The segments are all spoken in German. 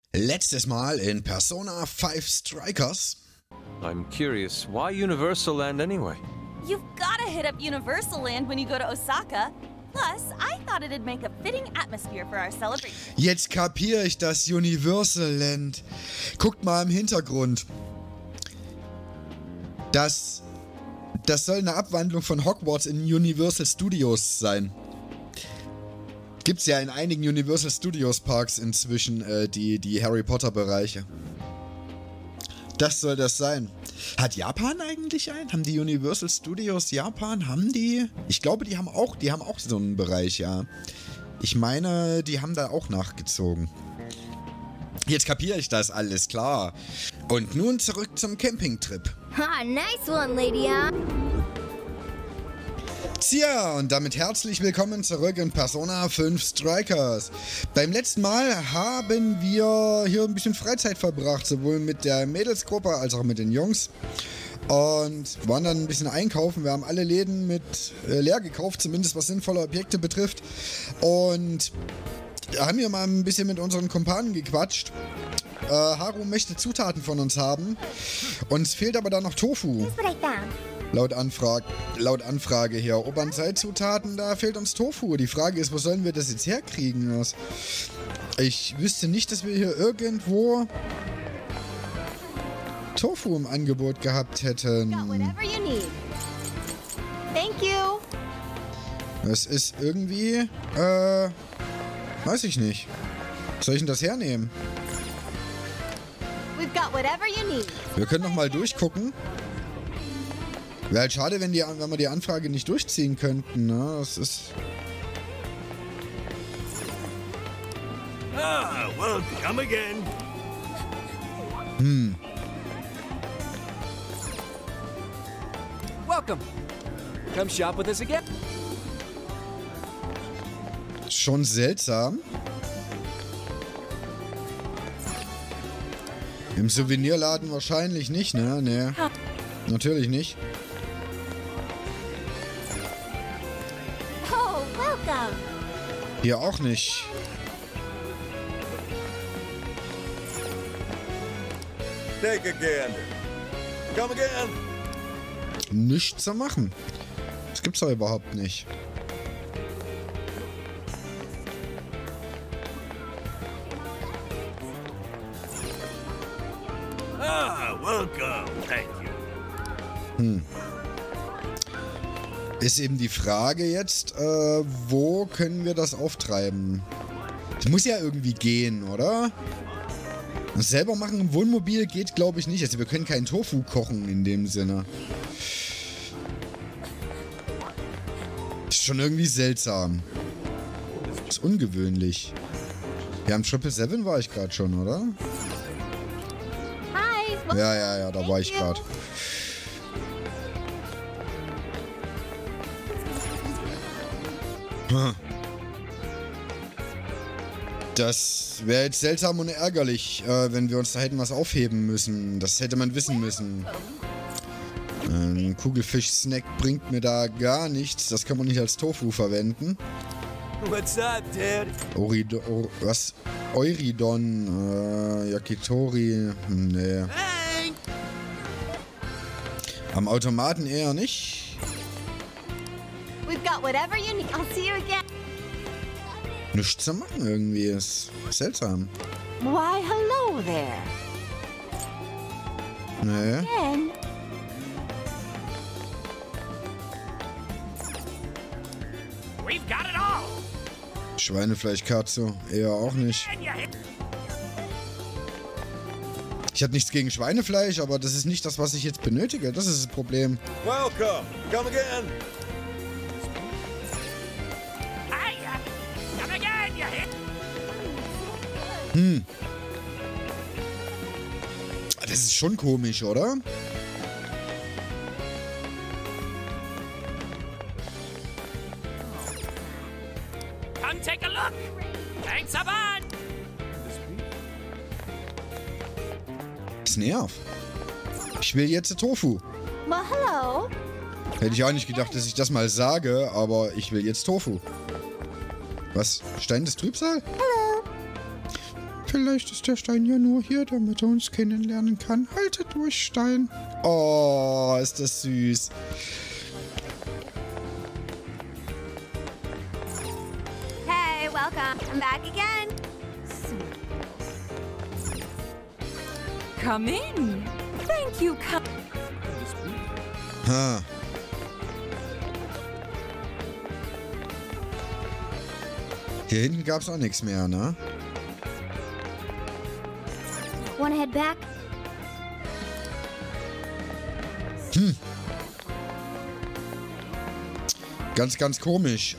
Letztes Mal in Persona 5 Strikers. I'm curious, why Universal Land anyway? You've gotta hit up Universal Land when you go to Osaka. Plus, I thought it'd make a fitting atmosphere for our celebration. Jetzt kapiere ich das Universal Land. Guckt mal im Hintergrund. Das soll eine Abwandlung von Hogwarts in Universal Studios sein. Gibt's ja in einigen Universal Studios Parks inzwischen die Harry Potter Bereiche. Das soll das sein. Hat Japan eigentlich einen? Haben die Universal Studios Japan? Haben die? Ich glaube, die haben auch so einen Bereich, ja. Ich meine, die haben da auch nachgezogen. Jetzt kapiere ich das, alles klar. Und nun zurück zum Campingtrip. Ha, nice one, Lady. Tja, und damit herzlich willkommen zurück in Persona 5 Strikers. Beim letzten Mal haben wir hier ein bisschen Freizeit verbracht, sowohl mit der Mädelsgruppe als auch mit den Jungs. Und waren dann ein bisschen einkaufen. Wir haben alle Läden leer gekauft, zumindest was sinnvolle Objekte betrifft. Und haben hier mal ein bisschen mit unseren Kumpanen gequatscht. Haru möchte Zutaten von uns haben. Uns fehlt aber da noch Tofu. Laut Anfrage hier. Obernzeit-Zutaten, da fehlt uns Tofu. Die Frage ist, wo sollen wir das jetzt herkriegen? Ich wüsste nicht, dass wir hier irgendwo Tofu im Angebot gehabt hätten. Das ist irgendwie, weiß ich nicht. Soll ich denn das hernehmen? Wir können noch mal durchgucken. Wäre halt schade, wenn wir die Anfrage nicht durchziehen könnten, ne? Das ist... Ah, well, come again. Welcome. Come shop with us again. Schon seltsam. Im Souvenirladen wahrscheinlich nicht, ne? Nee. Natürlich nicht. Oh, welcome. Hier auch nicht. Take a gander. Come again. Nichts zu machen. Das gibt's doch überhaupt nicht. Ah, welcome. Thank you. Ist eben die Frage jetzt, wo können wir das auftreiben? Das muss ja irgendwie gehen, oder? Das selber machen im Wohnmobil geht, glaube ich, nicht. Also wir können keinen Tofu kochen in dem Sinne. Ist schon irgendwie seltsam. Ist ungewöhnlich. Ja, am 777 war ich gerade schon, oder? Hi. Ja, da war ich gerade. Das wäre jetzt seltsam und ärgerlich, wenn wir uns da hätten was aufheben müssen. Das hätte man wissen müssen. Ein Kugelfisch-Snack bringt mir da gar nichts. Das kann man nicht als Tofu verwenden. What's up, Dad? Was? Euridon, Yakitori, nee. Hey! Am Automaten eher nicht. We've got whatever you need. I'll see you again. Nichts zu machen irgendwie, ist seltsam. Why, hello there. Nee. Again. We've got it all. Schweinefleischkatze eher auch nicht. Ich habe nichts gegen Schweinefleisch, aber das ist nicht das, was ich jetzt benötige. Das ist das Problem. Welcome. Come again. Come again, you hit. Das ist schon komisch, oder? Come take a look. Thanks a bunch. Das nervt. Ich will jetzt Tofu. Well, hello. Hätte ich auch nicht gedacht, dass ich das mal sage, aber ich will jetzt Tofu. Was? Stein des Trübsal? Hello. Vielleicht ist der Stein ja nur hier, damit er uns kennenlernen kann. Halte durch, Stein. Oh, ist das süß. Hey, welcome. I'm back again. Come in. Thank you. Ha. Hier hinten gab es auch nichts mehr, ne? Wanna head back? Ganz komisch.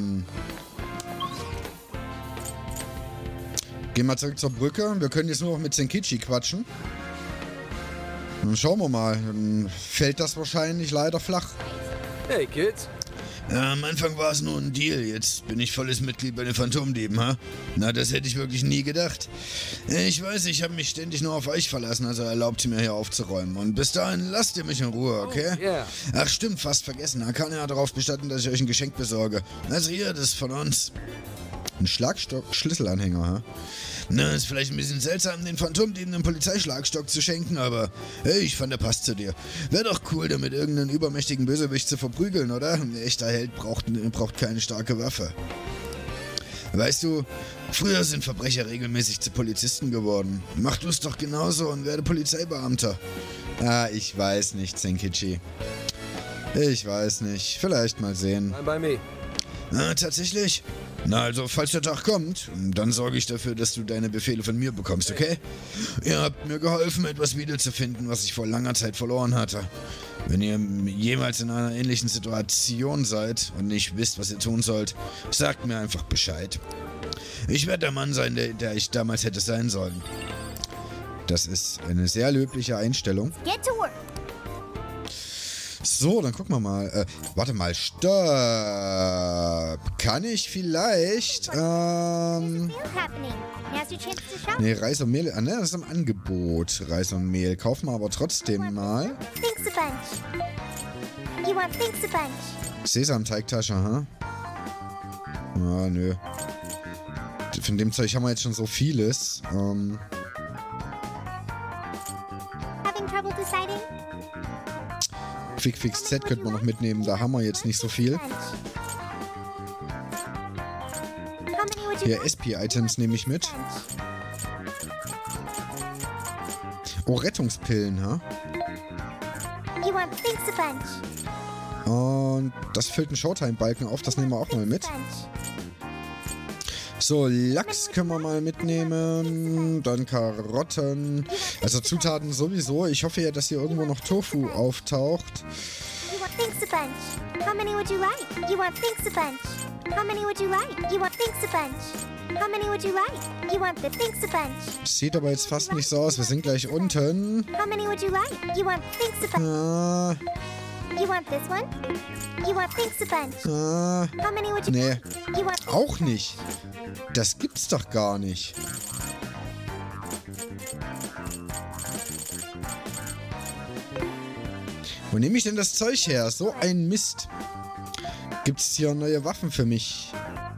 Gehen wir zurück zur Brücke. Wir können jetzt nur noch mit Zenkichi quatschen. Dann schauen wir mal. Dann fällt das wahrscheinlich leider flach. Hey, Kids. Ja, am Anfang war es nur ein Deal. Jetzt bin ich volles Mitglied bei den Phantomdieben, ha? Na, das hätte ich wirklich nie gedacht. Ich weiß, ich habe mich ständig nur auf euch verlassen, also erlaubt ihr mir hier aufzuräumen. Und bis dahin lasst ihr mich in Ruhe, okay? Oh, yeah. Ach stimmt, fast vergessen. Akane hat darauf bestanden, dass ich euch ein Geschenk besorge. Also hier, das ist von uns. Ein Schlagstock-Schlüsselanhänger, ha? Na, ist vielleicht ein bisschen seltsam, den Phantomdieben einen Polizeischlagstock zu schenken, aber hey, ich fand, der passt zu dir. Wäre doch cool, damit irgendeinen übermächtigen Bösewicht zu verprügeln, oder? Ein echter Held braucht keine starke Waffe. Weißt du, früher sind Verbrecher regelmäßig zu Polizisten geworden. Mach du es doch genauso und werde Polizeibeamter. Ah, ich weiß nicht, Zenkichi. Ich weiß nicht. Vielleicht mal sehen. I'm by me. Ah, tatsächlich? Na also, falls der Tag kommt, dann sorge ich dafür, dass du deine Befehle von mir bekommst, okay? Ihr habt mir geholfen, etwas wiederzufinden, was ich vor langer Zeit verloren hatte. Wenn ihr jemals in einer ähnlichen Situation seid und nicht wisst, was ihr tun sollt, sagt mir einfach Bescheid. Ich werde der Mann sein, der ich damals hätte sein sollen. Das ist eine sehr löbliche Einstellung. Get to work. So, dann gucken wir mal. Warte mal, stopp. Kann ich vielleicht, Happening. Now's your chance to shop. nee, Reis und Mehl, ne, das ist im Angebot. Reis und Mehl. Kaufen wir aber trotzdem mal. Thanks a bunch. You want thanks a bunch. Sesamteigtasche, ha? Ah, nö. Von dem Zeug haben wir jetzt schon so vieles. Having trouble deciding? Quick Fix Z könnte man noch mitnehmen, da haben wir jetzt nicht so viel. Hier, SP-Items nehme ich mit. Oh, Rettungspillen, ha? You want thanks a bunch. Und das füllt einen Showtime-Balken auf, das nehmen wir auch mal mit. So, Lachs können wir mal mitnehmen. Dann Karotten. Also Zutaten sowieso. Ich hoffe ja, dass hier irgendwo noch Tofu auftaucht. You want thanks a bunch. How many would you like? You want thanks a bunch. How many would you like? You want thanks a bunch. How many would you like? You want the thanks a bunch. Sieht aber jetzt fast nicht so aus. Wir sind gleich unten. How many would you like? You want thanks a bunch. You want this one? You want thanks a bunch. How many would you Nee, like? You want auch nicht. Das gibt's doch gar nicht. Wo nehme ich denn das Zeug her? So ein Mist. Gibt's hier neue Waffen für mich?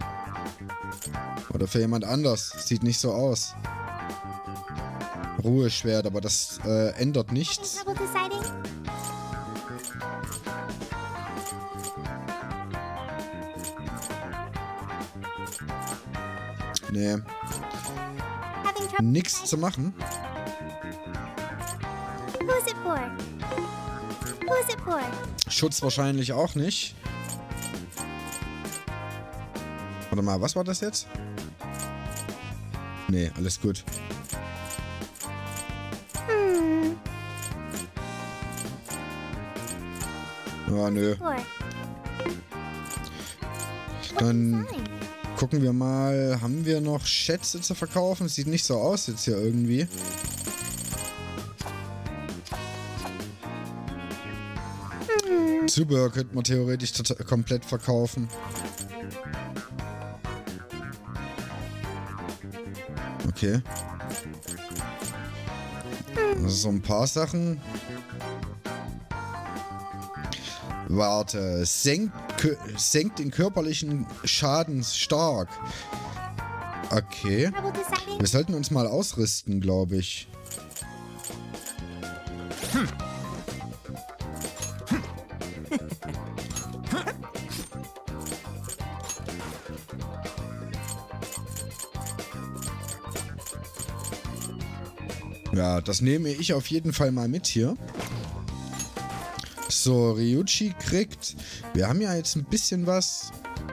Oder für jemand anders? Sieht nicht so aus. Ruheschwert, aber das ändert nichts. trouble deciding? Nee, Having trouble nix zu machen. Who's it for? Who's it for? Schutz wahrscheinlich auch nicht. Warte mal, was war das jetzt? Nee, alles gut. Ja, nö. For? Dann Fine. gucken wir mal, haben wir noch Schätze zu verkaufen? Sieht nicht so aus jetzt hier irgendwie. Zubehör könnte man theoretisch komplett verkaufen. Okay. Also so ein paar Sachen. Warte. Senkt den körperlichen Schaden stark. Okay. Trouble deciding? Wir sollten uns mal ausrüsten, glaube ich. Ja, das nehme ich auf jeden Fall mal mit hier. So, Ryuji kriegt... Wir haben ja jetzt ein bisschen was.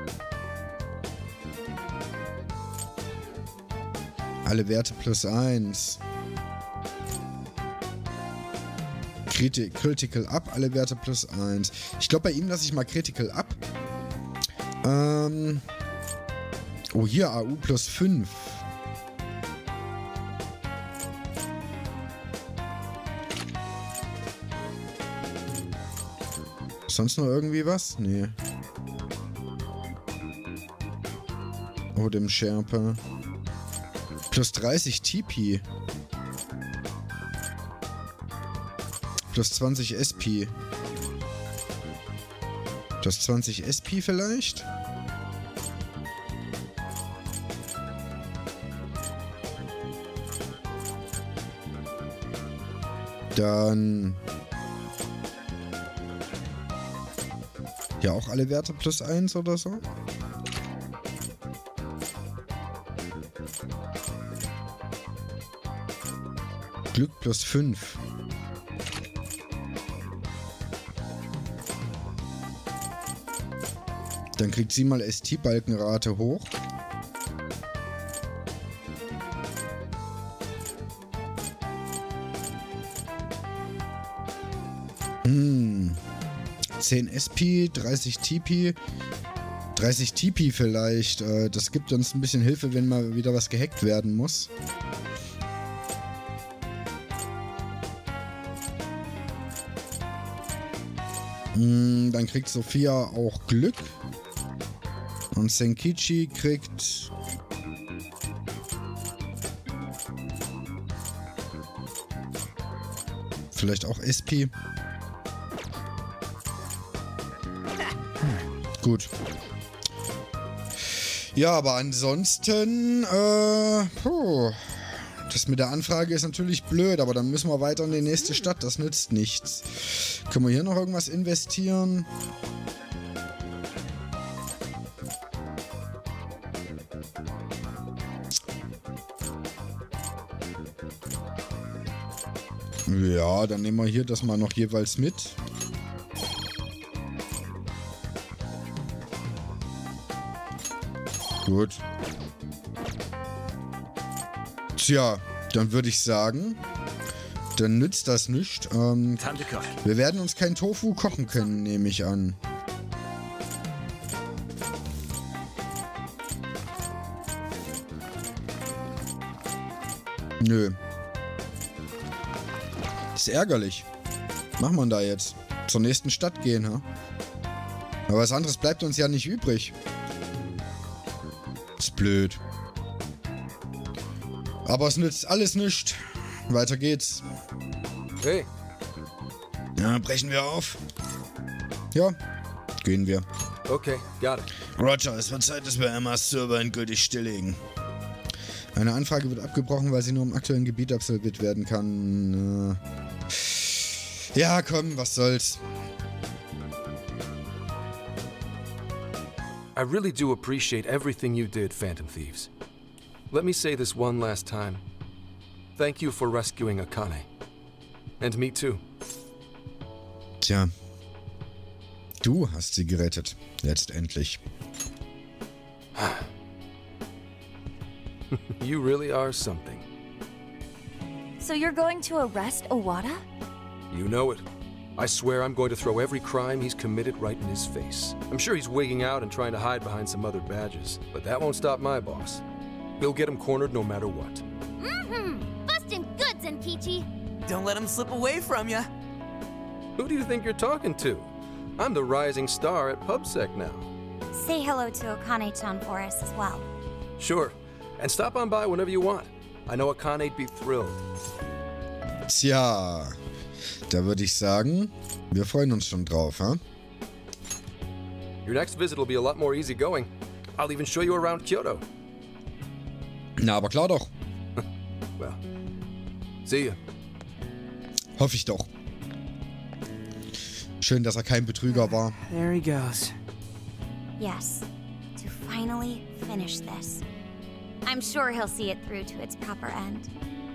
Alle Werte +1. Critical Up, alle Werte +1. Ich glaube, bei ihm lasse ich mal Critical Up. Oh, hier AU +5. Sonst noch irgendwie was? Nee. Oh, dem Sherpa. +30 TP. +20 SP. +20 SP vielleicht? Dann... Ja, auch alle Werte +1 oder so. Glück +5. Dann kriegt sie mal ST-Balkenrate hoch. Hm. 10 SP, 30 TP. 30 TP vielleicht. Das gibt uns ein bisschen Hilfe, wenn mal wieder was gehackt werden muss. Dann kriegt Sophia auch Glück. Und Senkichi kriegt... vielleicht auch SP. Gut. Ja, aber ansonsten, das mit der Anfrage ist natürlich blöd, aber dann müssen wir weiter in die nächste Stadt. Das nützt nichts. Können wir hier noch irgendwas investieren? Ja, dann nehmen wir hier das mal noch jeweils mit. Gut. Tja, dann würde ich sagen, dann nützt das nichts. Wir werden uns kein Tofu kochen können, nehme ich an. Nö. Ist ärgerlich. Machen wir da jetzt? Zur nächsten Stadt gehen, ha? Aber was anderes bleibt uns ja nicht übrig. Ist blöd. Aber es nützt alles nichts. Weiter geht's. Hey. Ja, brechen wir auf. Ja, gehen wir. Okay, got it. Roger, es wird Zeit, dass wir Emmas Server endgültig stilllegen. Eine Anfrage wird abgebrochen, weil sie nur im aktuellen Gebiet absolviert werden kann. Ja, komm, was soll's. I really do appreciate everything you did, Phantom Thieves. Let me say this one last time. Thank you for rescuing Akane. And me too. Tja. Du hast sie gerettet. Letztendlich. You really are something. So you're going to arrest Owada? You know it. I swear I'm going to throw every crime he's committed right in his face. I'm sure he's wigging out and trying to hide behind some other badges, but that won't stop my boss. He'll get him cornered no matter what. Mm-hmm. Busting goods, Enkichi. Don't let him slip away from you. Who do you think you're talking to? I'm the rising star at PubSec now. Say hello to Akane-chan for us as well. Sure. And stop on by whenever you want. I know Akane'd be thrilled. Tja, da würde ich sagen, wir freuen uns schon drauf, ha? Your next visit will be a lot more easygoing. I'll even show you around Kyoto. Na, aber klar doch. Well, see ya. Hoffe ich doch. Schön, dass er kein Betrüger war. There he goes. Yes, to finally finish this. I'm sure he'll see it through to its proper end.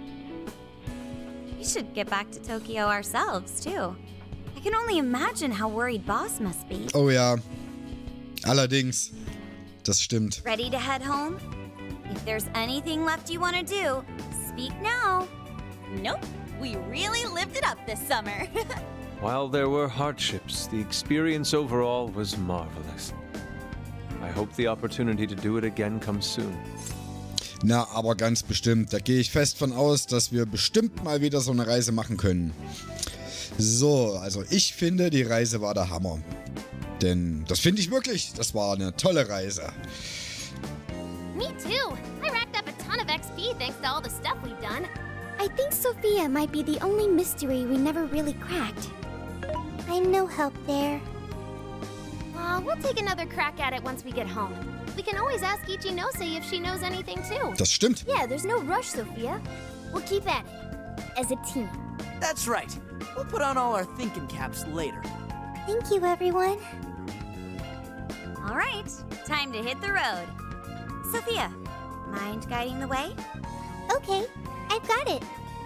We should get back to Tokyo ourselves, too. I can only imagine how worried Boss must be. Oh ja. Allerdings. Das stimmt. Ready to head home? If there's anything left you want to do, speak now. Nope, we really lived it up this summer. While there were hardships, the experience overall was marvelous. I hope the opportunity to do it again comes soon. Na, aber ganz bestimmt. Da gehe ich fest von aus, dass wir bestimmt mal wieder so eine Reise machen können. So, also ich finde, die Reise war der Hammer. Denn das finde ich wirklich, das war eine tolle Reise. Me too. I racked up a ton of XP thanks to all the stuff we've done. I think Sophia might be the only mystery we never really cracked. I'm no help there. We'll take another crack at it once we get home. We can always ask Ichinose if she knows anything too. Das stimmt. Yeah, there's no rush, Sophia. We'll keep at it. As a team. That's right. We'll put on all our thinking caps later. Thank you, everyone. All right, time to hit the road. Sophia, mind guiding the way? Okay, I've got it.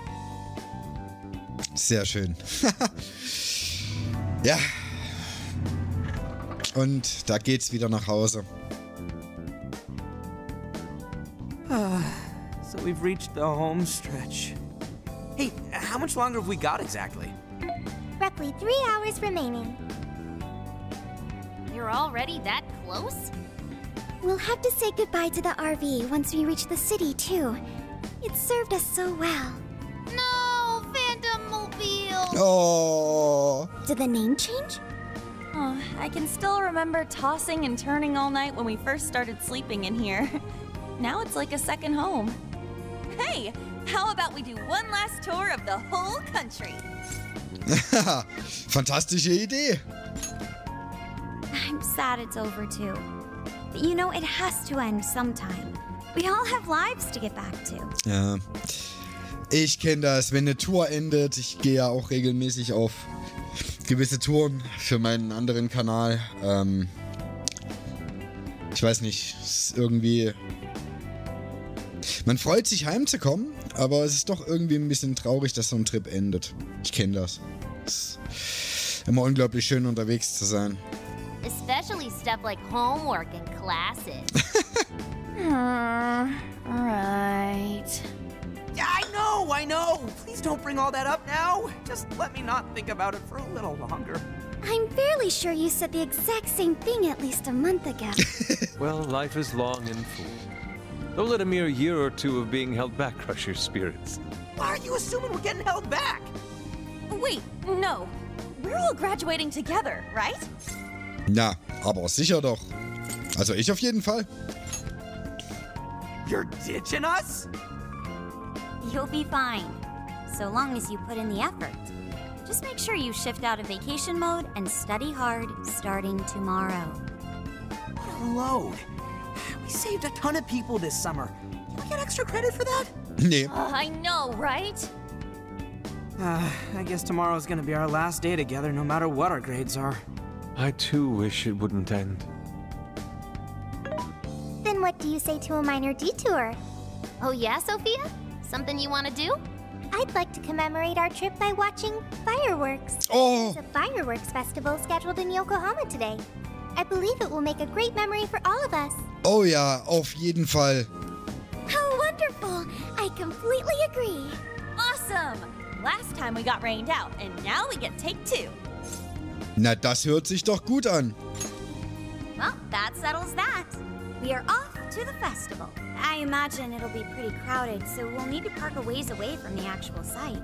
Sehr schön. Ja. Und da geht's wieder nach Hause. So we've reached the home stretch. Hey, how much longer have we got exactly? Roughly 3 hours remaining. You're already that close? We'll have to say goodbye to the RV once we reach the city, too. It served us so well. No, Phantom Mobile! Oh. Did the name change? Oh, I can still remember tossing and turning all night when we first started sleeping in here. Now it's like a second home. Hey, how about we do one last tour of the whole country? Fantastische Idee. I'm sad it's over, too. But you know, it has to end sometime. We all have lives to get back to. Ja. Ich kenne das, wenn eine Tour endet. Ich gehe ja auch regelmäßig auf gewisse Touren für meinen anderen Kanal. Ich weiß nicht, es ist irgendwie... Man freut sich heimzukommen, aber es ist doch irgendwie ein bisschen traurig, dass so ein Trip endet. Ich kenne das. Es ist immer unglaublich schön unterwegs zu sein. Especially stuff like homework and classes. Right. Yeah, I know! Please don't bring all that up now. Just let me not think about it for a little longer. I'm fairly sure you said the exact same thing at least a month ago. Well, life is long and full. Don't let a mere year or two of being held back crush your spirits. Why are you assuming we're getting held back? Wait, no. We're all graduating together, right? Na, aber sicher doch. Also ich auf jeden Fall. You're ditching us? You'll be fine, so long as you put in the effort. Just make sure you shift out of vacation mode and study hard starting tomorrow. What a load. We saved a ton of people this summer. Can we get extra credit for that? Nee. I know, right? I guess tomorrow's gonna be our last day together no matter what our grades are. I too wish it wouldn't end. Then what do you say to a minor detour? Oh yeah, Sophia? Something you want to do? I'd like to commemorate our trip by watching fireworks. Oh. There's a fireworks festival scheduled in Yokohama today. I believe it will make a great memory for all of us. Oh ja, auf jeden Fall. How wonderful! I completely agree. Awesome! Last time we got rained out, and now we get take two. Na, das hört sich doch gut an. Well, that settles that. We are off to the festival. I imagine it'll be pretty crowded, so we'll need to park a ways away from the actual site.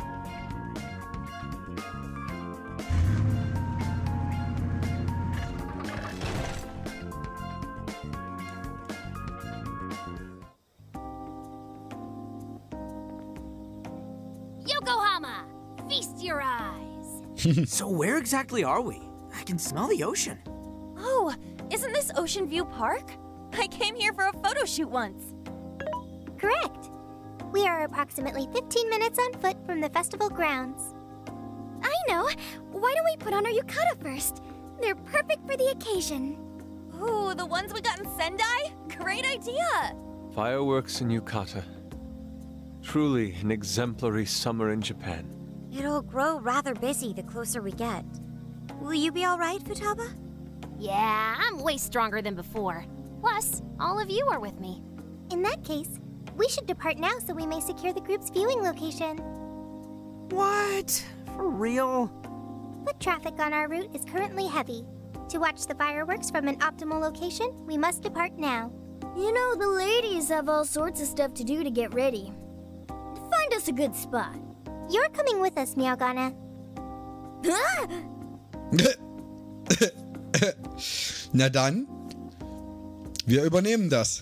Yokohama! Feast your eyes! So where exactly are we? I can smell the ocean. Oh, isn't this Ocean View Park? I came here for a photo shoot once. Correct. We are approximately 15 minutes on foot from the festival grounds. I know. Why don't we put on our yukata first? They're perfect for the occasion. Ooh, the ones we got in Sendai? Great idea! Fireworks in Yukata. Truly an exemplary summer in Japan. It'll grow rather busy the closer we get. Will you be all right, Futaba? Yeah, I'm way stronger than before. Plus, all of you are with me. In that case, we should depart now so we may secure the group's viewing location. What? For real? Foot traffic on our route is currently heavy. To watch the fireworks from an optimal location, we must depart now. You know, the ladies have all sorts of stuff to do to get ready. Find us a good spot. You're coming with us, Meowgana. Na dann, wir übernehmen das.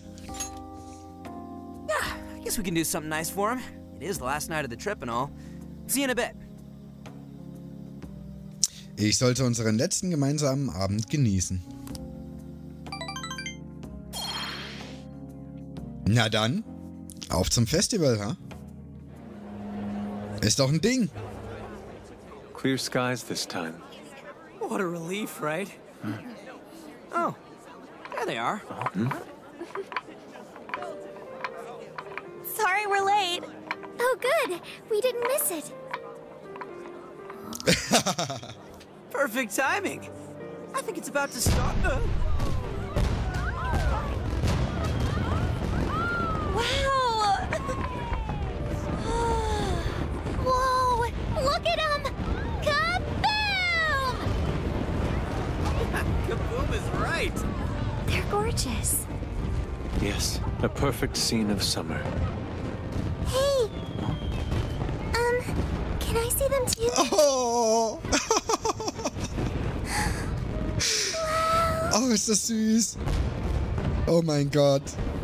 Yeah, I guess we can do something nice for him. It is the last night of the trip and all. See you in a bit. Ich sollte unseren letzten gemeinsamen Abend genießen. Na dann, auf zum Festival, ha? Ist doch ein Ding. Clear skies this time. What a relief, right? Oh, there they are. Sorry we're late. Oh, good. We didn't miss it. Perfect timing. I think it's about to start. Wow! Whoa! Look at them! Kaboom! Kaboom is right. They're gorgeous. Yes, a perfect scene of summer. Hey! Can I see them too? Oh! Oh, ist das süß. Oh mein Gott.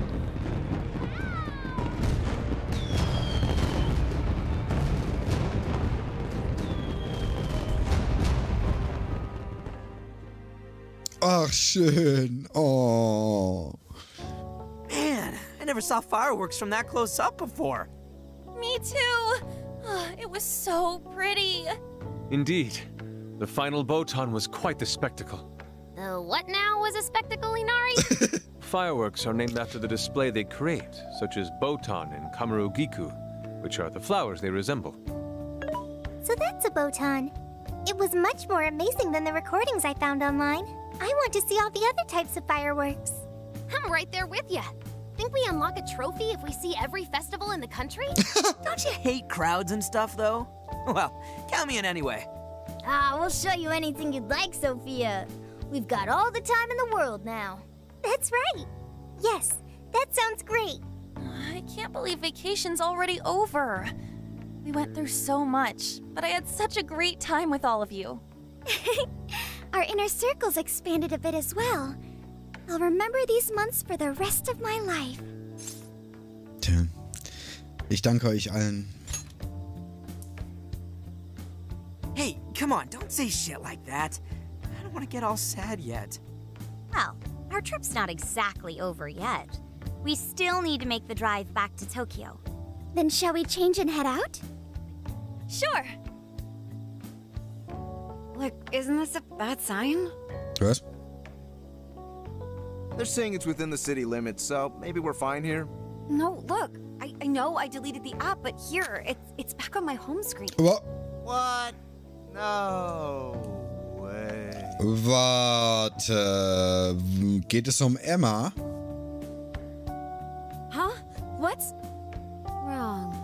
Ach, schön. Oh. Man, I never saw fireworks from that close up before. Me too! It was so pretty. Indeed. The final Botan was quite the spectacle. The what now was a spectacle, Inari? Fireworks are named after the display they create, such as Botan and Kamarugiku, which are the flowers they resemble. So that's a Botan. It was much more amazing than the recordings I found online. I want to see all the other types of fireworks. I'm right there with you. Think we unlock a trophy if we see every festival in the country? Don't you hate crowds and stuff, though? Well, count me in anyway. We'll show you anything you'd like, Sophia. We've got all the time in the world now. That's right. Yes, that sounds great. I can't believe vacation's already over. We went through so much, but I had such a great time with all of you. Our inner circle's expanded a bit as well. I'll remember these months for the rest of my life. Tja, ich danke euch allen. Hey, come on, don't say shit like that. I don't want to get all sad yet. Well, our trip's not exactly over yet. We still need to make the drive back to Tokyo. Then shall we change and head out? Sure. Look, isn't this a bad sign? Was? They're saying it's within the city limits, so maybe we're fine here. No, look. I know I deleted the app, but here, it's back on my home screen. What? What? No way. Warte. Geht es um Emma? Huh? What's wrong?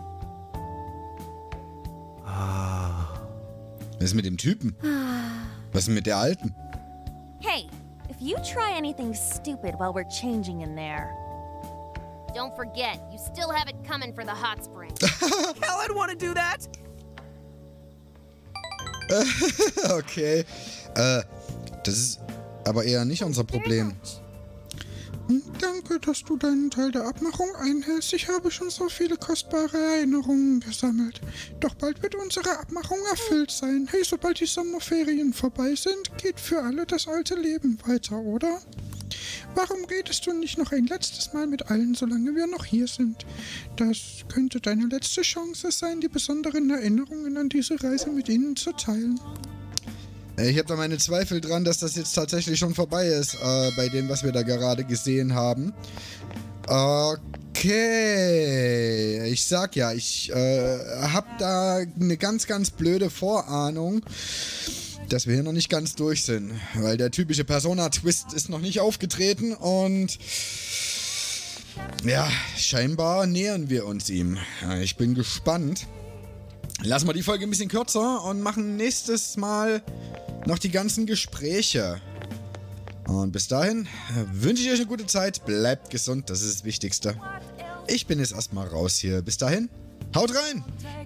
Was ist mit dem Typen? Was ist mit der Alten? Hey, if you try anything stupid while we're changing in there. Don't forget, you still have it coming for the hot spring. Hell, I'd want to do that. Okay. Das ist aber eher nicht unser Problem. Danke, dass du deinen Teil der Abmachung einhältst. Ich habe schon so viele kostbare Erinnerungen gesammelt. Doch bald wird unsere Abmachung erfüllt sein. Hey, sobald die Sommerferien vorbei sind, geht für alle das alte Leben weiter, oder? Warum redest du nicht noch ein letztes Mal mit allen, solange wir noch hier sind? Das könnte deine letzte Chance sein, die besonderen Erinnerungen an diese Reise mit ihnen zu teilen. Ich habe da meine Zweifel dran, dass das jetzt tatsächlich schon vorbei ist, bei dem, was wir da gerade gesehen haben. Okay, ich sag ja, ich habe da eine ganz, ganz blöde Vorahnung, dass wir hier noch nicht ganz durch sind, weil der typische Persona-Twist ist noch nicht aufgetreten und ja, scheinbar nähern wir uns ihm. Ich bin gespannt. Lassen wir die Folge ein bisschen kürzer und machen nächstes Mal noch die ganzen Gespräche. Und bis dahin wünsche ich euch eine gute Zeit, bleibt gesund, das ist das Wichtigste. Ich bin jetzt erstmal raus hier. Bis dahin, haut rein!